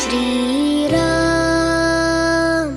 श्रीराम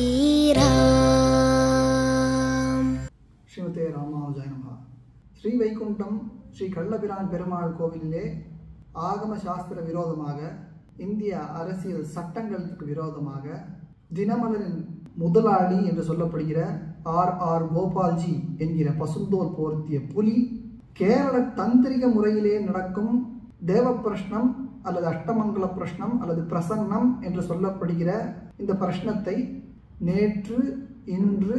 श्रीराम ஸ்ரீமதே ராமானுஜாய நமஹ. ஸ்ரீ வைகுண்டம் ஸ்ரீ கள்ளபிரான் பெருமாள் கோவிலிலே ஆகம சாஸ்திர விரோதமாக, இந்திய அரசியல் சட்டங்களுக்கு விரோதமாக தினமலரின் முதலாளி என்று சொல்லப்படுகிற R.R. கோபால்ஜி என்கிற பசுந்தோல் போர்த்திய புலி கேரள தந்திரிக முறையிலே நடக்கும் தேவ பிரஷ்னம் அல்லது அஷ்டமங்கல பிரஷ்னம் அல்லது பிரசன்னம் என்று சொல்லப்படுகிற இந்த பிரஷ்னத்தை நேற்று இன்று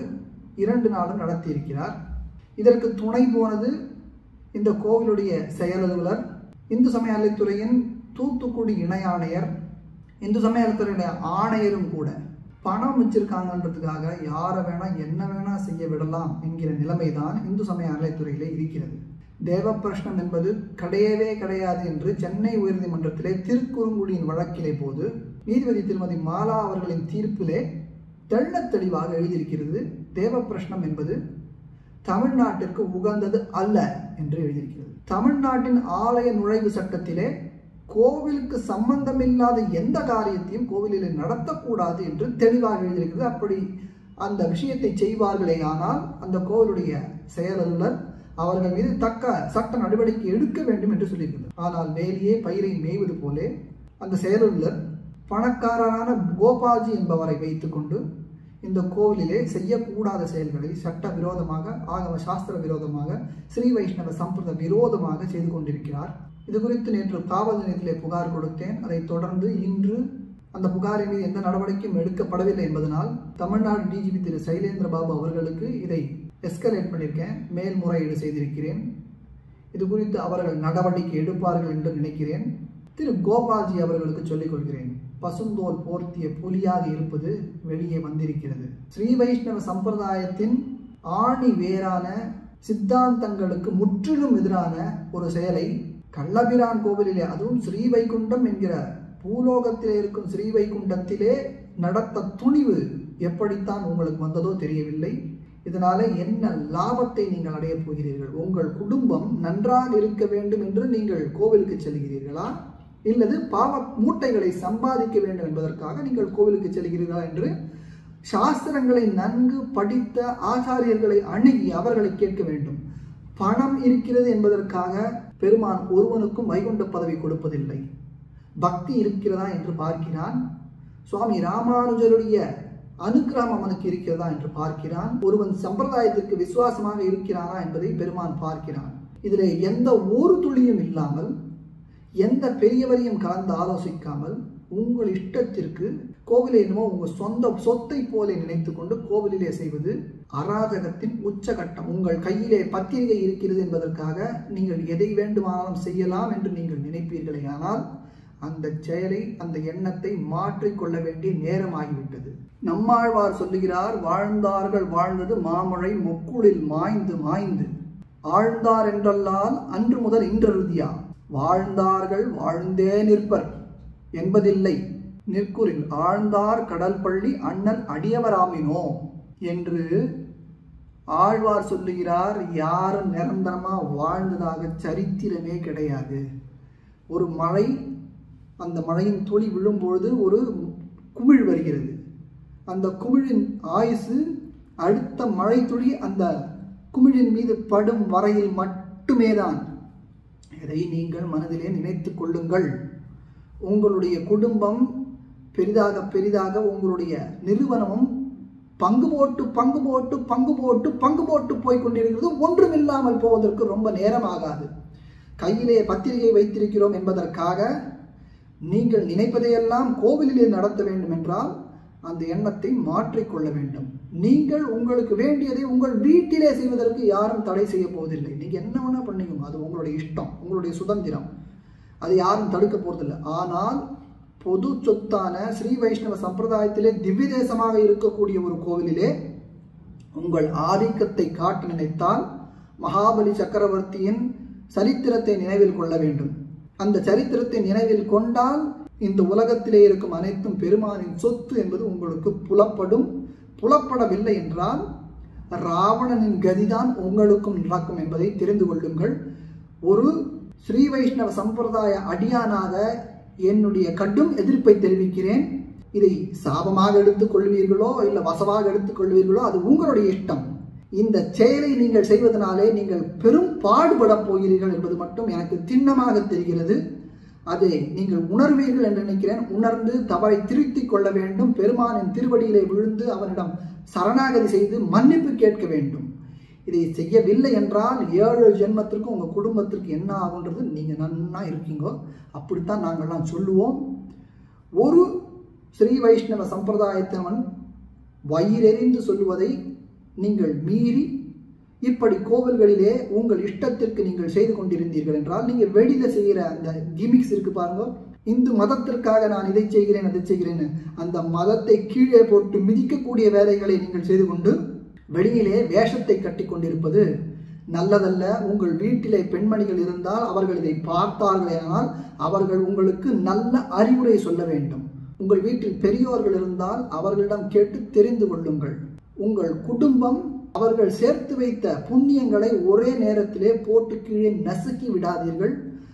2 நாளும் நடத்தியிருக்கிறார். இதற்கு துணை போனது இந்த கோவிலுடைய செயலாளர், இந்து சமய அறநிலையத்துறையின் தூத்துக்குடி இணை ஆணையர், இந்து சமய அறநிலையத்துறையுடைய ஆணையரும் கூட பணம் வச்சிருக்காங்கன்றதுக்காக யாரை வேணா என்ன வேணா செய்ய விடலாம் என்கிற நிலைமைதான் இந்து சமய அறநிலையத்துறையிலே இருக்கிறது. தேவ பிரஷ்னம் என்பது கிடையவே கிடையாது என்று சென்னை உயர்நீதிமன்றத்திலே திருக்குறுங்குடியின் வழக்கிலே போது நீதிபதி திருமதி மாலா அவர்களின் தீர்ப்பிலே தெள்ளத் தெளிவாக எழுதியிருக்கிறது. தேவ பிரஷ்னம் என்பது தமிழ்நாட்டிற்கு உகந்தது அல்ல என்று எழுதியிருக்கிறது. தமிழ்நாட்டின் ஆலய நுழைவு சட்டத்திலே கோவிலுக்கு சம்பந்தமில்லாத எந்த காரியத்தையும் கோவிலில் நடத்தக்கூடாது என்று தெளிவாக எழுதியிருக்கிறது. அப்படி அந்த விஷயத்தை செய்வார்களே ஆனால் அந்த கோவிலுடைய செயலாளர் அவர்கள் மீது தக்க சட்ட நடவடிக்கை எடுக்க வேண்டும் என்று சொல்லியிருக்கிறது. ஆனால் வேலியே பயிரை மேய்வது போலே அந்த செயலாளர் பணக்காரரான கோபால்ஜி என்பவரை வைத்துக்கொண்டு இந்த கோவிலிலே செய்யக்கூடாத செயல்களை சட்ட விரோதமாக, ஆகம சாஸ்திர விரோதமாக, ஸ்ரீ வைஷ்ணவ சம்பிரத விரோதமாக செய்து கொண்டிருக்கிறார். இது குறித்து நேற்று காவல் நிலையத்திலே புகார் கொடுத்தேன். அதைத் தொடர்ந்து இன்று அந்த புகாரின் மீது எந்த நடவடிக்கையும் எடுக்கப்படவில்லை என்பதனால் தமிழ்நாடு டிஜிபி திரு சைலேந்திர பாபு அவர்களுக்கு இதை எஸ்கலேட் பண்ணியிருக்கேன், மேல்முறையீடு செய்திருக்கிறேன். இது குறித்து அவர்கள் நடவடிக்கை எடுப்பார்கள் என்று நினைக்கிறேன். திரு கோபால்ஜி அவர்களுக்கு சொல்லிக் கொள்கிறேன், பசுந்தோல் போர்த்திய புலியாக இருப்பது வெளியே வந்திருக்கிறது. ஸ்ரீ வைஷ்ணவ சம்பிரதாயத்தின் ஆணி வேறான சித்தாந்தங்களுக்கு முற்றிலும் எதிரான ஒரு செயலை கள்ளபிரான் கோவிலிலே, அதுவும் ஸ்ரீ வைகுண்டம் என்கிற பூலோகத்திலே இருக்கும் ஸ்ரீ வைகுண்டத்திலே நடத்த துணிவு எப்படித்தான் உங்களுக்கு வந்ததோ தெரியவில்லை. இதனால என்ன லாபத்தை நீங்கள் அடைய போகிறீர்கள்? உங்கள் குடும்பம் நன்றாக இருக்க வேண்டும் என்று நீங்கள் கோவிலுக்கு செல்கிறீர்களா, இல்லது பாவ மூட்டைகளை சம்பாதிக்க வேண்டும் என்பதற்காக நீங்கள் கோவிலுக்கு செல்கிறீர்களா என்று சாஸ்திரங்களை நன்கு படித்த ஆச்சாரியர்களை அணுகி அவர்களை கேட்க வேண்டும். பணம் இருக்கிறது என்பதற்காக பெருமான் ஒருவனுக்கும் வைகுண்ட பதவி கொடுப்பதில்லை. பக்தி இருக்கிறதா என்று பார்க்கிறான். சுவாமி ராமானுஜருடைய அனுக்கிரகம் அவனுக்கு இருக்கிறதா என்று பார்க்கிறான். ஒருவன் சம்பிரதாயத்திற்கு விசுவாசமாக இருக்கிறானா என்பதை பெருமான் பார்க்கிறான். இதில் எந்த ஒரு துளியும் இல்லாமல், எந்த பெரியவரையும் கலந்து ஆலோசிக்காமல் உங்கள் இஷ்டத்திற்கு கோவிலை என்னமோ உங்கள் சொந்த சொத்தை போல நினைத்து கொண்டு கோவிலிலே செய்வது அராஜகத்தின் உச்சகட்டம். உங்கள் கையிலே பத்திரிகை இருக்கிறது என்பதற்காக நீங்கள் எதை வேண்டுமானாலும் செய்யலாம் என்று நீங்கள் நினைப்பீர்களே, ஆனால் அந்த செயலை, அந்த எண்ணத்தை மாற்றிக்கொள்ள வேண்டிய நேரமாகிவிட்டது. நம்மாழ்வார் சொல்லுகிறார், வாழ்ந்தார்கள் வாழ்ந்தது மாமழை மொக்குளில் மாய்ந்து மாய்ந்து, ஆழ்ந்தார் என்றல்லால் அன்று முதல் இன்றறுதியா, வாழ்ந்தார்கள் வாழ்ந்தே நிற்பர் என்பதில்லை நிற்குறில் ஆழ்ந்தார் கடல் பள்ளி அண்ணல் அடியவராமினோ என்று ஆழ்வார் சொல்லுகிறார். யாரும் நிரந்தரமா வாழ்ந்ததாக சரித்திரமே கிடையாது. ஒரு மழை, அந்த மழையின் துளி விழும்பொழுது ஒரு குமிழ் வருகிறது. அந்த குமிழின் ஆயுசு அடுத்த மழை துளி அந்த குமிழின் மீது படும் வரையில் மட்டுமே தான். இதை நீங்கள் மனதிலே நினைத்து கொள்ளுங்கள். உங்களுடைய குடும்பம் பெரிதாக பெரிதாக, உங்களுடைய நிறுவனமும் பங்கு போட்டு பங்கு போட்டு பங்கு போட்டு பங்கு போட்டு போய்கொண்டிருக்கிறது. ஒன்றுமில்லாமல் போவதற்கு ரொம்ப நேரம் ஆகாது. கையிலே பத்திரிகை வைத்திருக்கிறோம் என்பதற்காக நீங்கள் நினைப்பதையெல்லாம் கோவிலிலே நடத்த வேண்டும் என்றால் அந்த எண்ணத்தை மாற்றிக்கொள்ள வேண்டும். நீங்கள் உங்களுக்கு வேண்டியதை உங்கள் வீட்டிலே செய்வதற்கு யாரும் தடை செய்ய போவதில்லை. நீங்க என்ன வேணா பண்ணிக்கோங்க, அது உங்களுடைய இஷ்டம், உங்களுடைய சுதந்திரம், அது யாரும் தடுக்க போறதில்லை. ஆனால் பொது சொத்தான ஸ்ரீ வைஷ்ணவ சம்பிரதாயத்திலே திவ்ய தேசமாக இருக்கக்கூடிய ஒரு கோவிலிலே உங்கள் ஆதிக்கத்தை காட்ட நினைத்தால் மகாபலி சக்கரவர்த்தியின் சரித்திரத்தை நினைவில் கொள்ள வேண்டும். அந்த சரித்திரத்தை நினைவில் கொண்டால் இந்த உலகத்திலே இருக்கும் அனைத்தும் பெருமானின் சொத்து என்பது உங்களுக்கு புலப்படும். புலப்படவில்லை என்றால் ராவணனின் கதிதான் உங்களுக்கும் நடக்கும் என்பதை தெரிந்து கொள்ளுங்கள். ஒரு ஸ்ரீ வைஷ்ணவ சம்பிரதாய அடியானாக என்னுடைய கடும் எதிர்ப்பை தெரிவிக்கிறேன். இதை சாபமாக எடுத்துக் கொள்வீர்களோ இல்லை வசவாக எடுத்துக் கொள்வீர்களோ அது உங்களுடைய இஷ்டம். இந்த செயலை நீங்கள் செய்வதனாலே நீங்கள் பெரும் பாடுபட போகிறீர்கள் என்பது மட்டும் எனக்கு திண்ணமாக தெரிகிறது. அதை நீங்கள் உணர்வீர்கள் என்று நினைக்கிறேன். உணர்ந்து தவறை திருத்திக் கொள்ள வேண்டும். பெருமானின் திருவடியிலே விழுந்து அவனிடம் சரணாகதி செய்து மன்னிப்பு கேட்க வேண்டும். இதை செய்யவில்லை என்றால் 7 ஜென்மத்திற்கும் உங்கள் குடும்பத்திற்கு என்ன ஆகுன்றது நீங்கள் நன்னா இருக்கீங்கோ. அப்படித்தான் நாங்கள்லாம் சொல்லுவோம். ஒரு ஸ்ரீ வைஷ்ணவ சம்பிரதாயத்தவன் வயிறெறிந்து சொல்லுவதை நீங்கள் மீறி இப்படி கோவில்களிலே உங்கள் இஷ்டத்திற்கு நீங்கள் செய்து கொண்டிருந்தீர்கள் என்றால், நீங்கள் வெளியில செய்கிற அந்த கிமிக்ஸ் இருக்கு பாருங்க, இந்து மதத்திற்காக நான் இதை செய்கிறேன் அதை செய்கிறேன், அந்த மதத்தை கீழே போட்டு மிதிக்கக்கூடிய வேலைகளை நீங்கள் செய்து கொண்டு வெளியிலே வேஷத்தை கட்டி கொண்டிருப்பது நல்லதல்ல. உங்கள் வீட்டிலே பெண்மணிகள் இருந்தால் அவர்கள் இதை பார்த்தார்களேனால் அவர்கள் உங்களுக்கு நல்ல அறிவுரை சொல்ல வேண்டும். உங்கள் வீட்டில் பெரியோர்கள் இருந்தால் அவர்களிடம் கேட்டு தெரிந்து கொள்ளுங்கள். உங்கள் குடும்பம் அவர்கள் சேர்த்து வைத்த புண்ணியங்களை ஒரே நேரத்திலே போட்டு கீழே நசுக்கி விடாதீர்கள்.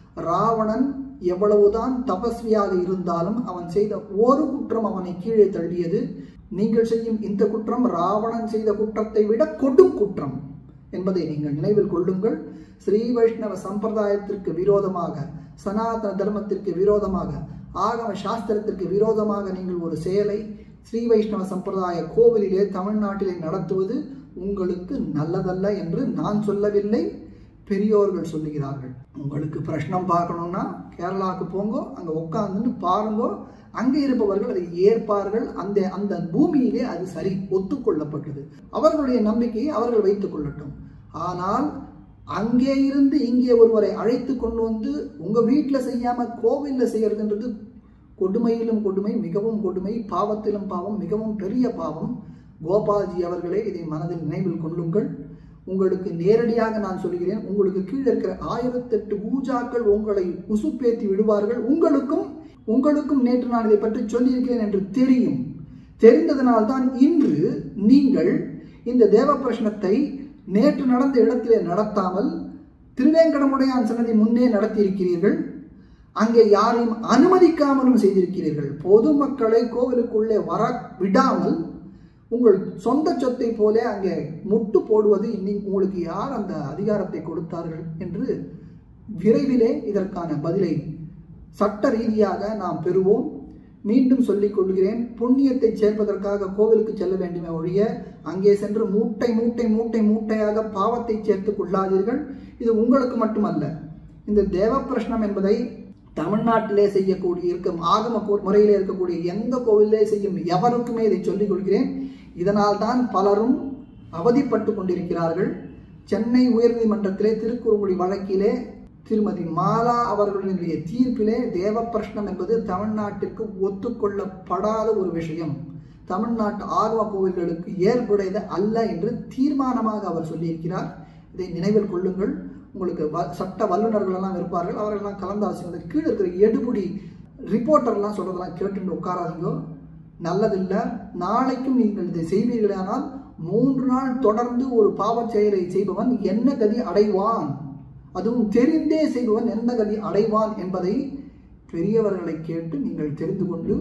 ராவணன் எவ்வளவுதான் தபஸ்வியாக இருந்தாலும் அவன் செய்த ஒரு குற்றம் அவனை கீழே தள்ளியது. நீங்கள் செய்யும் இந்த குற்றம் ராவணன் செய்த குற்றத்தை விட கொடும் குற்றம் என்பதை நீங்கள் நினைவில் கொள்ளுங்கள். ஸ்ரீ வைஷ்ணவ சம்பிரதாயத்திற்கு விரோதமாக, சனாதன தர்மத்திற்கு விரோதமாக, ஆகம சாஸ்திரத்திற்கு விரோதமாக நீங்கள் ஒரு செயலை ஸ்ரீ வைஷ்ணவ சம்பிரதாய கோவிலிலே தமிழ்நாட்டிலே நடத்துவது உங்களுக்கு நல்லதல்ல என்று நான் சொல்லவில்லை, பெரியோர்கள் சொல்லுகிறார்கள். உங்களுக்கு பிரச்சனம் பார்க்கணும்னா கேரளாவுக்கு போங்கோ, அங்கே உட்காந்துன்னு பாருங்கோ, அங்கே இருப்பவர்கள் அதை ஏற்பார்கள். அந்த பூமியிலே அது சரி ஒத்துக்கொள்ளப்பட்டது. அவர்களுடைய நம்பிக்கையை அவர்கள் வைத்துக் கொள்ளட்டும். ஆனால் அங்கே இருந்து இங்கே ஒருவரை அழைத்து கொண்டு வந்து உங்க வீட்டில் செய்யாம கோவிலில் செய்யறதுன்றது கொடுமையிலும் கொடுமை, மிகவும் கொடுமை, பாவத்திலும் பாவம், மிகவும் பெரிய பாவம். கோபால்ஜி அவர்களே, இதை மனதில் நினைவில் கொள்ளுங்கள். உங்களுக்கு நேரடியாக நான் சொல்கிறேன், உங்களுக்கு கீழே இருக்கிற 1008 பூஜாக்கள் உங்களை உசுப்பேத்தி விடுவார்கள். உங்களுக்கும் நேற்று நான் இதை பற்றி சொல்லியிருக்கிறேன் என்று தெரியும். தெரிந்ததனால்தான் இன்று நீங்கள் இந்த தேவ பிரஷ்னத்தை நேற்று நடந்த இடத்திலே நடத்தாமல் திருவேங்கடமுடையான் சன்னதி முன்னே நடத்தியிருக்கிறீர்கள். அங்கே யாரையும் அனுமதிக்காமலும் செய்திருக்கிறீர்கள். பொதுமக்களை கோவிலுக்குள்ளே வர விடாமல் உங்கள் சொந்த சொத்தை போல அங்கே முட்டு போடுவது உங்களுக்கு யார் அந்த அதிகாரத்தை கொடுத்தார்கள் என்று விரைவிலே இதற்கான பதிலை சட்ட ரீதியாக நாம் பெறுவோம். மீண்டும் சொல்லிக் கொள்கிறேன், புண்ணியத்தை சேர்ப்பதற்காக கோவிலுக்கு செல்ல வேண்டுமே ஒழிய அங்கே சென்று மூட்டை மூட்டை மூட்டை மூட்டையாக பாவத்தை சேர்த்துக் கொள்ளாதீர்கள். இது உங்களுக்கு மட்டுமல்ல, இந்த தேவ பிரஷ்னம் என்பதை தமிழ்நாட்டிலே செய்யக்கூடிய ஆகம முறையிலே இருக்கக்கூடிய எந்த கோவிலே செய்யும் எவருக்குமே இதை சொல்லிக் கொள்கிறேன். இதனால் தான் பலரும் அவதிப்பட்டு கொண்டிருக்கிறார்கள். சென்னை உயர்நீதிமன்றத்திலே திருக்குறுங்குடி வழக்கிலே திருமதி மாலா அவர்களுடைய தீர்ப்பிலே தேவ பிரஷ்னம் என்பது தமிழ்நாட்டிற்கு ஒத்துக்கொள்ளப்படாத ஒரு விஷயம், தமிழ்நாட்டு ஆகம கோவில்களுக்கு ஏற்புடையது அல்ல என்று தீர்மானமாக அவர் சொல்லியிருக்கிறார். இதை நினைவில் கொள்ளுங்கள். உங்களுக்கு சட்ட வல்லுநர்கள் எல்லாம் இருப்பார்கள், அவர்களெல்லாம் கலந்தாலோசனை கீழே இருக்கிற எடுபடி ரிப்போர்ட்டர்லாம் சொல்றதெல்லாம் கேட்டு உட்காராதீங்க, நல்லதில்லை. நாளைக்கும் நீங்கள் இதை செய்வீர்களானால் 3 நாள் தொடர்ந்து ஒரு பாவச் செயலை செய்பவன் என்ன கதி அடைவான், அதுவும் தெரிந்தே செய்பவன் என்ன கதி அடைவான் என்பதை பெரியவர்களை கேட்டு நீங்கள் தெரிந்து கொண்டு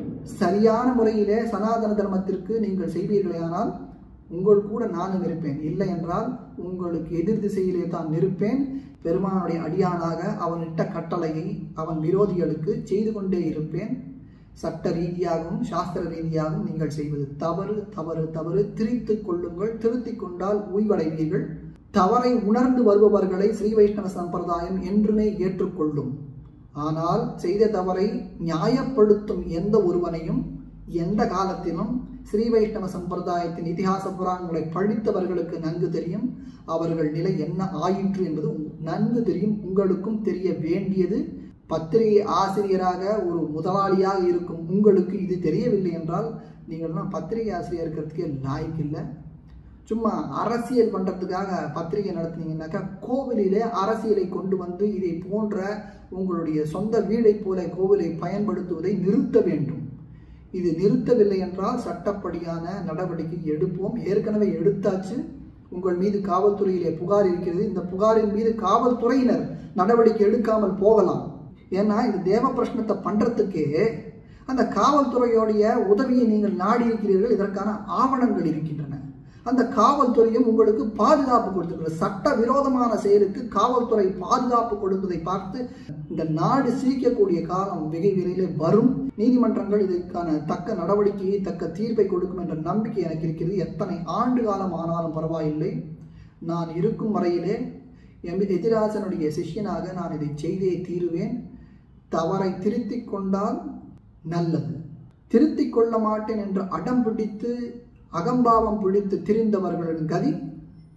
சரியான முறையிலே சனாதன தர்மத்திற்கு நீங்கள் செய்வீர்களானால் உங்கள் கூட நானும் இருப்பேன். இல்லை என்றால் உங்களுக்கு எதிர் திசையிலே தான் இருப்பேன். பெருமானுடைய அடியானாக அவனிட்ட கட்டளையை அவன் விரோதிகளுக்கு செய்து கொண்டே இருப்பேன். சட்ட ரீதியாகவும் சாஸ்திர ரீதியாகவும் நீங்கள் செய்வது தவறு தவறு தவறு. திருத்திக் கொள்ளுங்கள். திருத்திக் கொண்டால் உய்வடைவீர்கள். தவறை உணர்ந்து வருபவர்களை ஸ்ரீ வைஷ்ணவ சம்பிரதாயம் என்றுமே ஏற்றுக்கொள்ளும். ஆனால் செய்த தவறை நியாயப்படுத்தும் எந்த ஒருவனையும் எந்த காலத்திலும் ஸ்ரீ வைஷ்ணவ சம்பிரதாயத்தின் இதிகாச புராணங்களை படித்தவர்களுக்கு நன்கு தெரியும். அவர்கள் நிலை என்ன ஆயிற்று என்பது நன்கு தெரியும். உங்களுக்கும் தெரிய வேண்டியது. பத்திரிகை ஆசிரியராக ஒரு முதலாளியாக இருக்கும் உங்களுக்கு இது தெரியவில்லை என்றால் நீங்கள்லாம் பத்திரிகை ஆசிரியர் இருக்கிறதுக்கே லாய்க்கு இல்லை. சும்மா அரசியல் பண்ணுறதுக்காக பத்திரிகை நடத்தினீங்கன்னாக்கா கோவிலிலே அரசியலை கொண்டு வந்து இதை போன்ற உங்களுடைய சொந்த வீடை போல கோவிலை பயன்படுத்துவதை நிறுத்த வேண்டும். இது நிறுத்தவில்லை என்றால் சட்டப்படியான நடவடிக்கை எடுப்போம். ஏற்கனவே எடுத்தாச்சு. உங்கள் மீது காவல்துறையிலே புகார் இருக்கிறது. இந்த புகாரின் மீது காவல்துறையினர் நடவடிக்கை எடுக்காமல் போகலாம். ஏன்னா இந்த தேவ பிரஷ்னத்தை பண்றதுக்கே அந்த காவல்துறையோடைய உதவியை நீங்கள் நாடி இருக்கிறீர்கள். இதற்கான ஆவணங்கள் இருக்கின்றன. அந்த காவல்துறையும் உங்களுக்கு பாதுகாப்பு கொடுத்திருக்கிறது. சட்ட விரோதமான செயலுக்கு காவல்துறை பாதுகாப்பு கொடுப்பதை பார்த்து இந்த நாடு சிரிக்கக்கூடிய காலம் வெகு விரைவில் வரும். நீதிமன்றங்கள் இதற்கான தக்க நடவடிக்கையை, தக்க தீர்ப்பை கொடுக்கும் என்ற நம்பிக்கை எனக்கு இருக்கிறது. எத்தனை ஆண்டு காலம் ஆனாலும் பரவாயில்லை, நான் இருக்கும் வரையிலே எதிராசனுடைய சிஷ்யனாக நான் இதை செய்தே தீருவேன். தவறை திருத்திக் கொண்டால் நல்லது. திருத்திக் கொள்ள மாட்டேன் என்று அடம் பிடித்து அகம்பாவம் பிடித்து திரிந்தவர்களின் கதி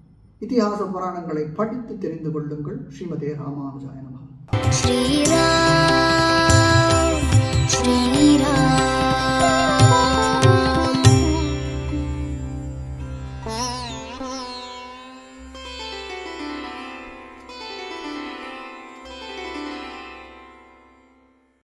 இதிகாச புராணங்களை படித்து தெரிந்து கொள்ளுங்கள். ஸ்ரீமதே ராமானுஜாய நமஹ.